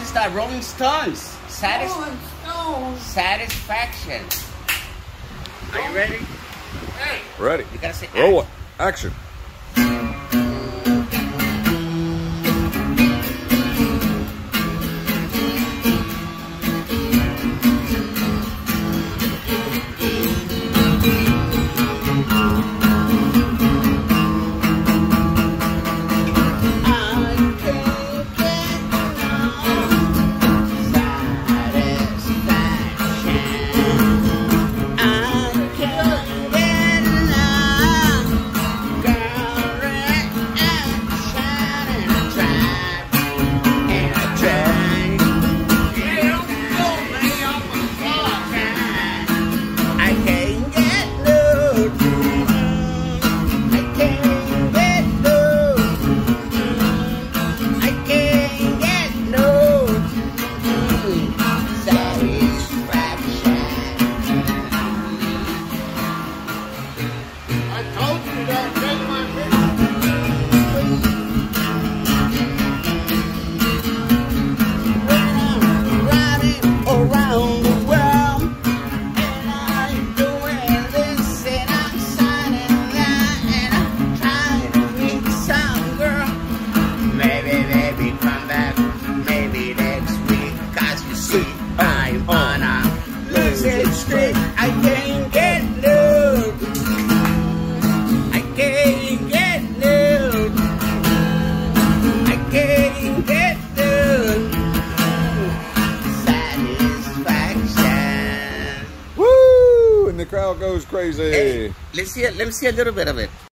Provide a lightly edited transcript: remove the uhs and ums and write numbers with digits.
It's the Rolling Stones. Rolling Stones. Satisfaction. Are you ready? Hey. Ready. You gotta say Roll it. Action. I'm on a losing streak. I can't get loose. I can't get loose. I can't get loose. Satisfaction. Woo! And the crowd goes crazy. Hey, let me see a little bit of it.